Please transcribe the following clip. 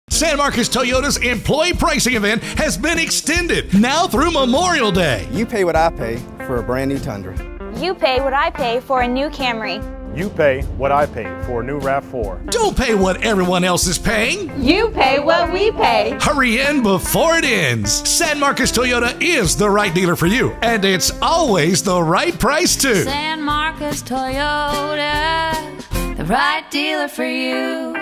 San Marcos Toyota's employee pricing event has been extended now through Memorial Day. You pay what I pay for a brand new Tundra. You pay what I pay for a new Camry. You pay what I pay for a new RAV4. Don't pay what everyone else is paying. You pay what we pay. Hurry in before it ends. San Marcos Toyota is the right dealer for you, and it's always the right price too. San Marcos Toyota, the right dealer for you.